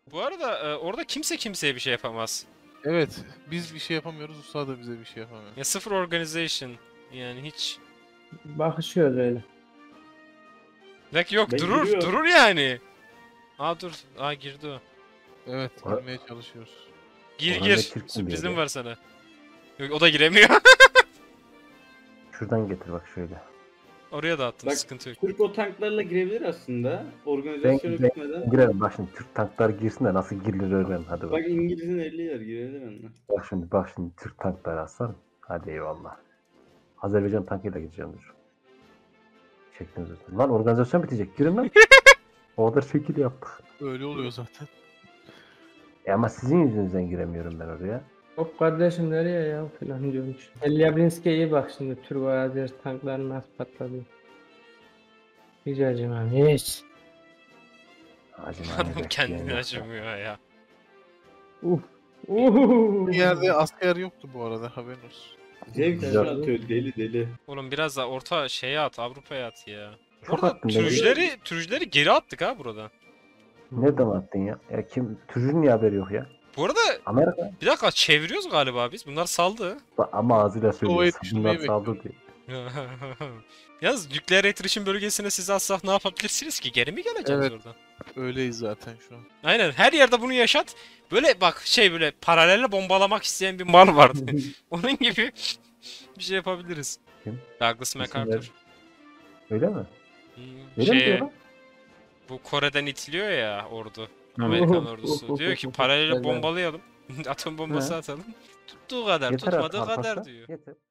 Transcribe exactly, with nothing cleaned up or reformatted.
Bu arada e, orada kimse kimseye bir şey yapamaz. Evet, biz bir şey yapamıyoruz, usta da bize bir şey yapamıyor. Ya sıfır organization. Yani hiç. Bakışıyoruz öyle. Bak yok, Ben durur giriyorum. durur yani. Aa dur. Aa girdi o. Evet, Ora- girmeye çalışıyoruz. Gir Orhan gir. da Türk Sürprizim miydi? var sana. Yok, o da giremiyor. Şuradan getir bak şöyle. Oraya da attım, Bak, sıkıntı yok. Türk o tanklarla girebilir aslında. Ben, Organizasyonu ben bitmeden. girelim bak şimdi Türk tankları girsin de nasıl girilir öğrenelim hadi bak. Bak İngiliz'in elli yer girelim onunla. Bak şimdi bak şimdi Türk tankları aslan. Hadi eyvallah. Azerbaycan tankıyla gireceğim dur. Çektiniz zaten. Lan organizasyon bitecek girin lan. O kadar şekil yaptık. Öyle oluyor zaten. E ama sizin yüzünüzden giremiyorum ben oraya. Hop kardeşim nereye ya falan diyormuş. Elyablinski'ye iyi bak şimdi. Türk Azer tankları nasıl patladı. Hiç acımam hiç. Acımayacak Adam diyen kendini yok. acımıyor ya. Uf. Uhuhu. Bir yerde asker yoktu bu arada, haberin olsun. Zevk Güzel. atıyor deli deli. Oğlum biraz da orta şeye at, Avrupa'ya at ya. Çok Burada attın ben. türcüleri, türcüleri geri attık ha burada. Nereden attın ya? Ya kim? Türk'ün niye haberi yok ya? Bu arada Amerika. bir dakika, çeviriyoruz galiba biz. Bunlar saldı. Ba- Ama ağzıyla söylüyor. yetiştirmeyi Bunlar saldı diye. Yalnız nükleer erişim bölgesine siz atsak ne yapabilirsiniz ki? Geri mi geleceğiz Evet. oradan? Öyleyiz zaten şu an. Aynen, her yerde bunu yaşat. Böyle bak şey, böyle paralelle bombalamak isteyen bir mal vardı. Onun gibi bir şey yapabiliriz. Kim? Douglas İsim MacArthur. ver. Öyle mi? Hmm, Öyle mi şey, diyor lan? bu Kore'den itiliyor ya ordu. Hı. Amerikan ordusu. Diyor ki paralelle Evet. bombalayalım. Atom bombası Hı. atalım. Tuttuğu kadar, Yeter artık tutmadığı kadar Alparslan, diyor. Yeter.